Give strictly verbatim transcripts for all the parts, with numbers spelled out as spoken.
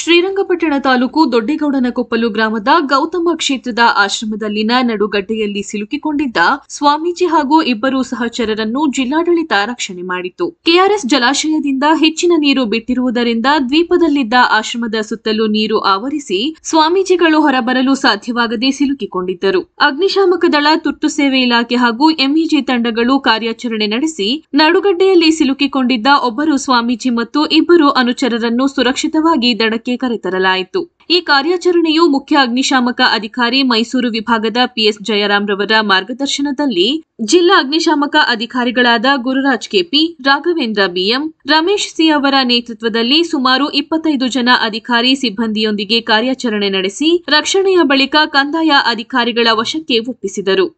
ಶ್ರೀರಂಗಪಟ್ಟಣ ತಾಲೂಕು ದೊಡ್ಡೇಗೌಡನಕೊಪ್ಪಲು ಗ್ರಾಮದ ಗೌತಮ ಕ್ಷೇತ್ರದ ಆಶ್ರಮದಲ್ಲಿನ ನಡುಗಡ್ಡೆಯಲ್ಲಿ ಸಿಲುಕಿಕೊಂಡಿದ್ದ ಸ್ವಾಮೀಜಿ ಹಾಗೂ ಇಬ್ಬರು ಸಹಚರರನ್ನು ಜಿಲ್ಲಾಡಳಿತ ರಕ್ಷಣೆ ಮಾಡಿತು. ಕೆಆರ್ಎಸ್ ಜಲಾಶಯದಿಂದ ಹೆಚ್ಚಿನ ನೀರು ಬಿಟ್ಟಿರುವುದರಿಂದ ದ್ವೀಪದಲ್ಲಿದ್ದ ಆಶ್ರಮದ ಸುತ್ತಲೂ ನೀರು ಆವರಿಸಿ ಸ್ವಾಮೀಜಿಗಳು ಹೊರಬರಲು ಸಾಧ್ಯವಾಗದೆ ಸಿಲುಕಿಕೊಂಡಿದ್ದರು. ಅಗ್ನಿಶಾಮಕ ದಳ, ತುರ್ತು ಸೇವೆ ಇಲಾಖೆ ಹಾಗೂ ಎಂಇಜಿ ತಂಡಗಳು ಕಾರ್ಯಾಚರಣೆ ನಡೆಸಿ ನಡುಗಡ್ಡೆಯಲ್ಲಿ ಸಿಲುಕಿಕೊಂಡಿದ್ದ ಒಬ್ಬರು ಸ್ವಾಮೀಜಿ ಮತ್ತು ಇಬ್ಬರು ಅನುಚರರನ್ನು ಸುರಕ್ಷಿತವಾಗಿ ದಡಕ್ಕೆ ಕರೆತರಲಾಯಿತು. ಈ ಕಾರ್ಯಾಚರಣೆಯು ಮುಖ್ಯ ಅಗ್ನಿಶಾಮಕ ಅಧಿಕಾರಿ ಮೈಸೂರು ವಿಭಾಗದ ಪಿಎಸ್ ಜಯರಾಮ್ ರವರ ಮಾರ್ಗದರ್ಶನದಲ್ಲಿ ಜಿಲ್ಲಾ ಅಗ್ನಿಶಾಮಕ ಅಧಿಕಾರಿಗಳಾದ Gururaj K P, Raghavendra B M, Ramesh C ಅವರ ನೇತೃತ್ವದಲ್ಲಿ ಸುಮಾರು ಇಪ್ಪತ್ತೈದು ಜನ ಅಧಿಕಾರಿ ಸಿಬ್ಬಂದಿಯೊಂದಿಗೆ ಕಾರ್ಯಾಚರಣೆ ನಡೆಸಿ ರಕ್ಷಣೆಯ ಬಳಿಕ ಕಂದಾಯ ಅಧಿಕಾರಿಗಳ ವಶಕ್ಕೆ ಒಪ್ಪಿಸಿದರು.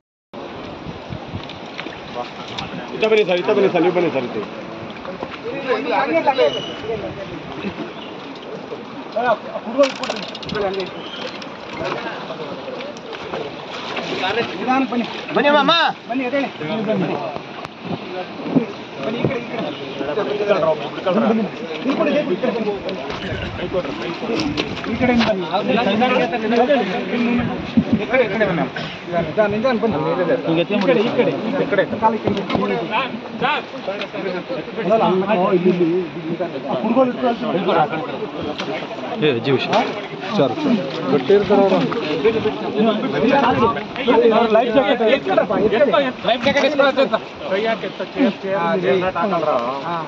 ಬನ್ನಿ ಮಾಮ ಬನ್ನಿ ಅದೇ ಬನ್ನಿ ಈ ಕಡೆ ಈ ಕಡೆ ಈ ಕಡೆ ಈ ಕಡೆ ಬನ್ನಿ ನಿಧಾನ ನಿಧಾನ ಬನ್ನಿ ಈ ಕಡೆ ಈ ಕಡೆ ಈ ಕಡೆ ಕಾಲಿ ಕಡೆ ಇಲ್ಲಿ ಇಲ್ಲಿ ಫುಟ್ಬಾಲ್ ಇಟ್ಕೊಳ್ಳಿ ಏ ಜೀವ ಸರ್ ಗಟ್ಟಿ ಇರ್ತಾರೆ ಅವರು ಲೈಫ್ ಜಾಕೆಟ್ ಲೈಫ್ ಜಾಕೆಟ್ ಇಸ್ಕೊಳ್ಳೋದು ಅಂತ ಕೈ ಹಾಕಿ ಚೇರ್ ಚೇರ್ ಜನರೇಟ್ ಹಾಕಲ್ರ ಹಾ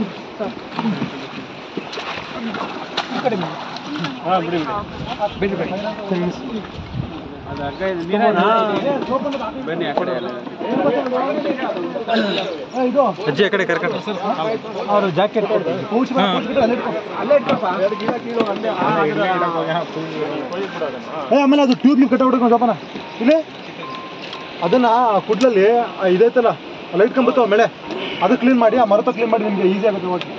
ಈ ಕಡೆ ಹಾ ಬಿಡಿ ಬಿಡಿ ಬಿಡಿ ಅದು ಅರ್ಗ ಇದೆ ನೀರೇನಾ ಬನ್ನಿ ಆ ಕಡೆ ಇದು ಅಜ್ಜಿ ಆ ಕಡೆ ಕರ್ಕೊಂಡು ಅವರು ಜಾಕೆಟ್ ಕೊಡ್ತಾರೆ ಪೌಚ್ ಮಾಡ್ಕೊಂಡು ಅಲ್ಲೇ ಇಟ್ಕೋ ಅಲ್ಲೇ ಇಟ್ಕೋಪ್ಪ ಎರಡು ಗಿಡ ಕೀಳು ಅಲ್ಲೇ ಏ ಆಮೇಲೆ ಅದು ಟ್ಯೂಬ್ ನೀವು ಕಟ್ಟ ಬಿಡೋದು ಜೋಪಾನ ಇಲ್ಲಿ ಅದನ್ನ ಕುಡ್ಲಲ್ಲಿ ಇದೈತಲ್ಲ ಲೈಟ್ ಕಂಬತ್ತು ಮೇಳೆ ಅದು ಕ್ಲೀನ್ ಮಾಡಿ ಆ ಮರತ ಕ್ಲೀನ್ ಮಾಡಿ ನಿಮಗೆ ಈಸಿ ಆಗುತ್ತೆ ಹೋಗಿ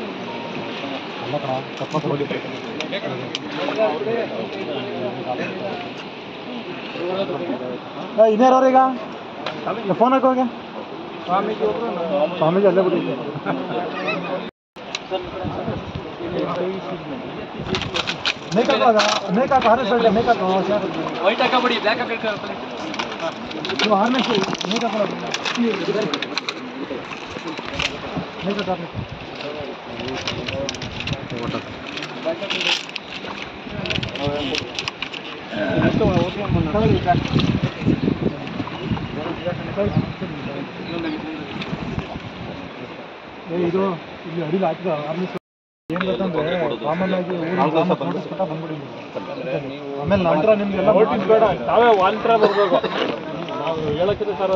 ಇನ್ಯಾರವ್ರ ಈಗ ಫೋನ್ ಹಾಕೋಗೆ ಸ್ವಾಮೀಜಿ ಒಬ್ರು ಸ್ವಾಮೀಜಿ ಅಲ್ಲೇ ಬಿಡಿ ಮೇಕಾಕ ಮೇಕಾಕ ಹಾರ್ನೆಸ್ ಬೇಡ ಮೇಕಾಕ ವೈಟ್ ಹಾಕಬೇಡಿ ಬ್ಲ್ಯಾಕ್ ಹಾಕಿ ನೀವು ಹಾರ್ನೆಸ್ ಮೇಕಾಕ ಮೇಕಾಕ ಇದು ಇಲ್ಲಿ ಅಡಿಗೆ ಹಾಕಿದ ಆರ್ಮಿಸ್ ಏನ್ ಗೊತ್ತಂದ್ರೆ ಕಾಮನ್ ಆಗಿ ಬಂದ್ಬಿಡಿ ಆಮೇಲೆ ನಂತರ ನಿಮ್ಗೆಲ್ಲ ನೋಟಿಸ್ ಬೇಡ ತಾವೇ ವಾಲ್ಟ್ರ ಬರ್ಬೇಕು ನಾವು ಹೇಳಕ್ಕಿದೆ ಸರ್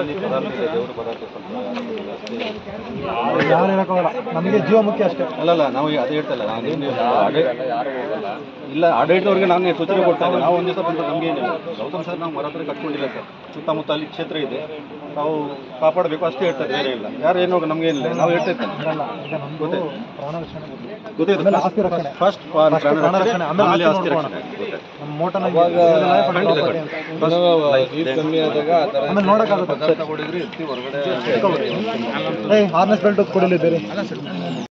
ಯಾರು ಹೇಳಕ್ಕಾಗಲ್ಲ ನಮಗೆ ಜೀವ ಮುಖ್ಯ ಅಷ್ಟೇ ಅಲ್ಲಲ್ಲ ನಾವು ಅದೇ ಹೇಳ್ತಲ್ಲ ಇಲ್ಲ ಆಡಳಿತವ್ರಿಗೆ ನಾನು ಸೂಚನೆ ಕೊಡ್ತೇನೆ ನಾವು ಒಂದು ದಿವಸ ಬಂದು ನಮ್ಗೆ ಏನಿಲ್ಲ ಗೌತಮ್ ಸರ್ ನಾವು ಮರ ಹತ್ರ ಕಟ್ಕೊಂಡಿಲ್ಲ ಸರ್ ಸುತ್ತಮುತ್ತ ಅಲ್ಲಿ ಕ್ಷೇತ್ರ ಇದೆ ನಾವು ಕಾಪಾಡಬೇಕು ಅಷ್ಟೇ ಹೇಳ್ತಾರೆ ಬೇರೆ ಇಲ್ಲ ಯಾರು ಏನೋ ನಮ್ಗೆ ಏನಿಲ್ಲ ನಾವು ಹೇಳ್ತಾ ಇರ್ತೇವೆ ಫಸ್ಟ್ ಆಮೇಲೆ ಆಸ್ತಿ ರಕ್ಷಣೆ ನಮ್ಮ ಮೋಟನ ನೋಡಕ್ಕಾಗುತ್ತೆ ಹಾರ್ನೆಸ್ ಬೆಲ್ಟ್ ಕೊಡಿಲ್ಲ ಬೇರೆ